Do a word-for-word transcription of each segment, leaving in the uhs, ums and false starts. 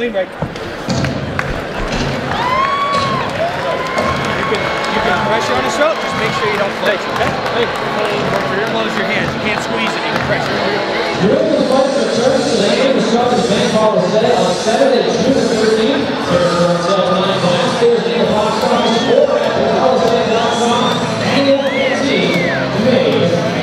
clean break. You can, you can pressure on his throat, just make sure you don't flinch, okay? Hey. Close your hands. You can't squeeze it, you can pressure. During the fight returns to the game of Scottish Maine College today on Saturday, June thirteenth. There's a nine class. There's the Fox Scottish Sport at the College dot com annual fifteen May.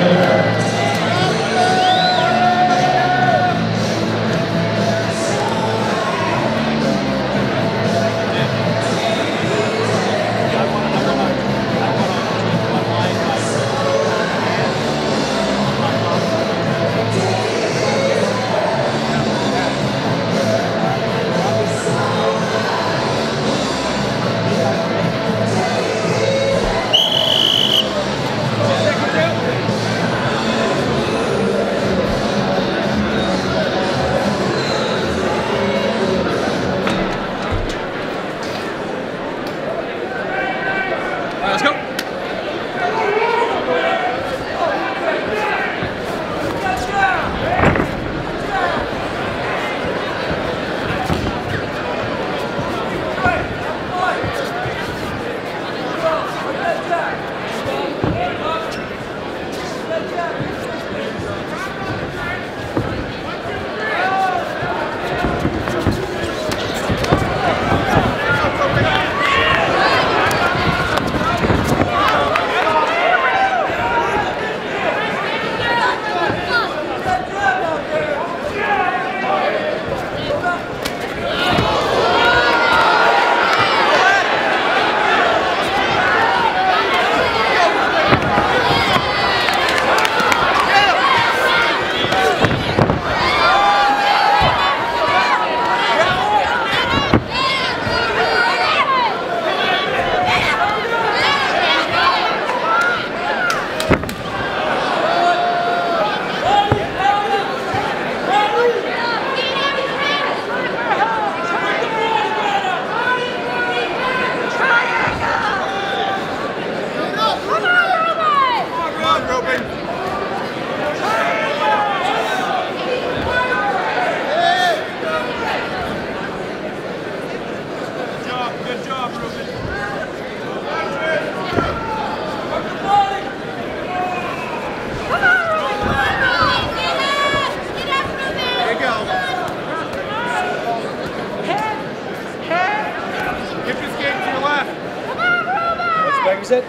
Is it? Pull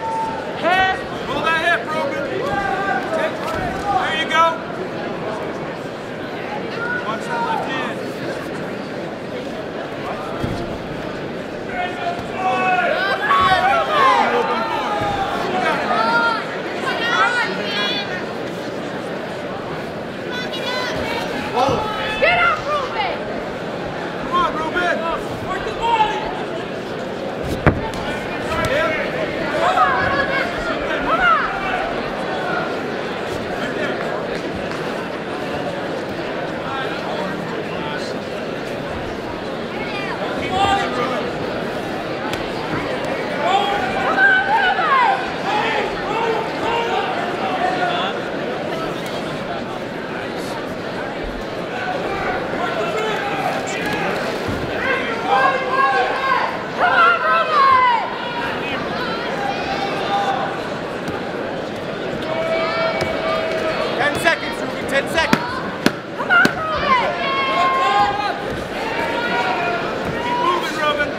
that hip, Ruben. There you go. Watch that left hand. Get up, Ruben! Come on, Ruben. Work the body. ten seconds. Come on, Ruben! Keep moving, Ruben.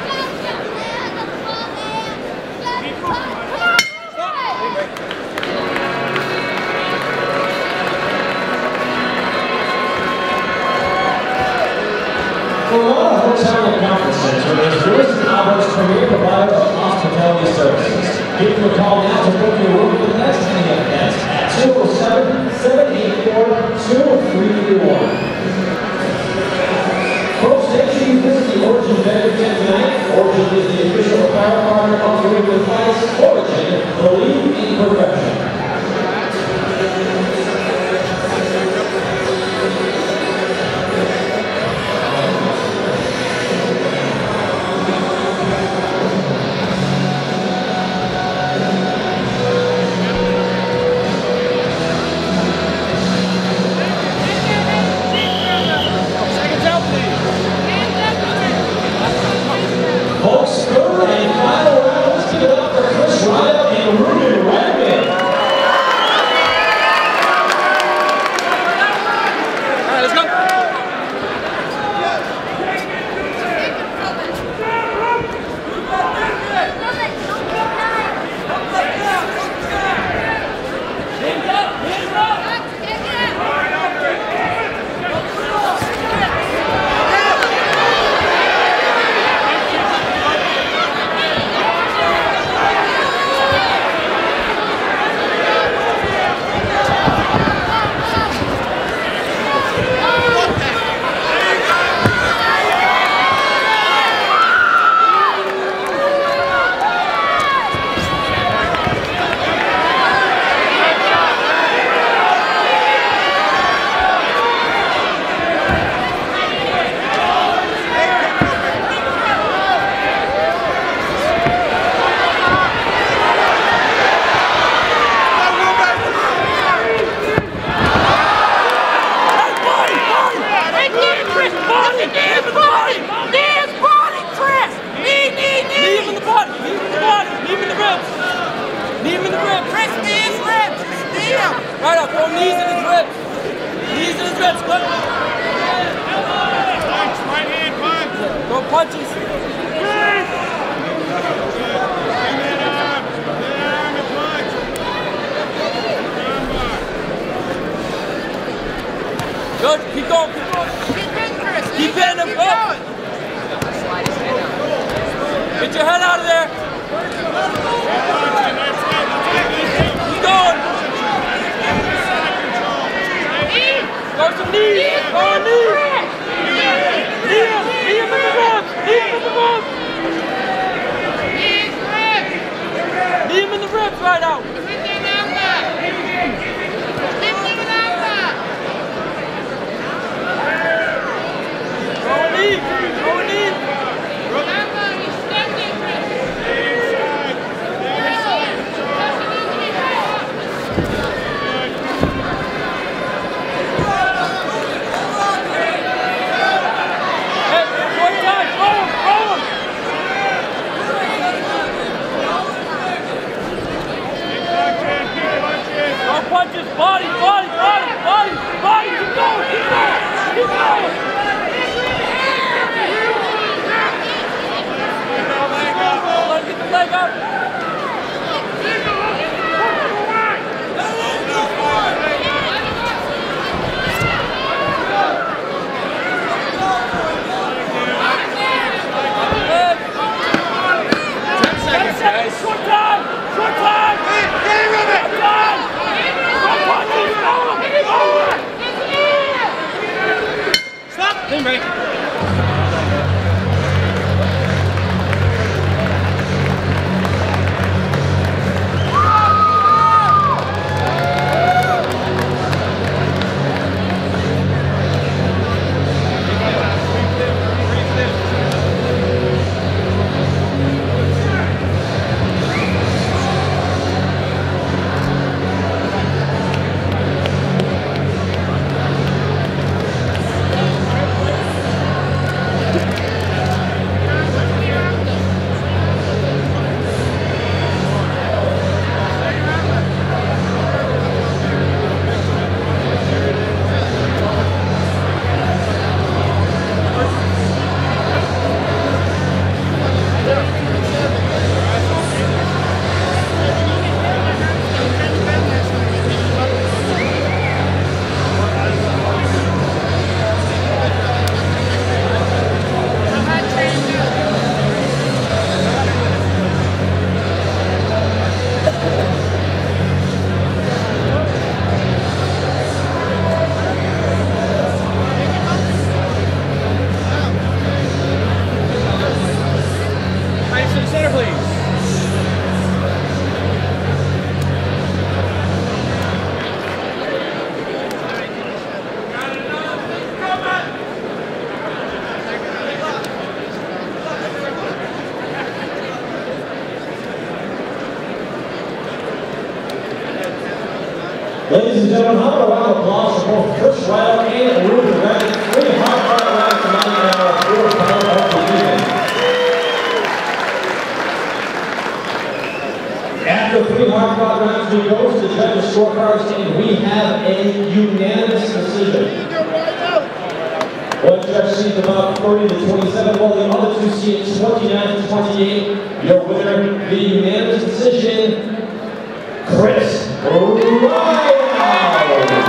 Keep moving. Come on, Ruben! Corona Hotel and Conference Center is Lewiston Albert's premier provider of hospitality services. Give them a call now to book your room for the next any event at two oh seven, seven eight four, two three three one. Folks, make sure you visit the Origin Vendor Tent tonight. Origin is the official apparel partner of the Rideout Fights. Origin, believe in perfection. Chris, knee his ribs. Knee him. Right up, throw knees in his ribs. Knees in his ribs, quick. Punch, right hand punch. Throw punches. Good, keep going, keep going. Keep hitting, Chris. Keep hitting him, Keep go. going. Get your head out of there. Keep going. Go some knees. Go on knees. Knee him. Knee him in the ribs. Knee him in the ribs. Knee him in the ribs right now. Go on knees. Go on knees. Punches, body, body, body, body, body, keep going, keep going, keep going. Let him get the leg up. Ten seconds, guys. Short time, short time. Short time. Stop! Team break. Ladies and gentlemen, how about a round of applause for both Chris Rideout and Ruben Redman? Three hard-fought rounds tonight in our fourth round of the evening. After three hard-fought rounds, we go to the judges' scorecards, and we have a unanimous decision. One judge sees about thirty to twenty-seven, while the other two see it twenty-nine to twenty-eight. Your winner, the unanimous decision, Chris Rideout.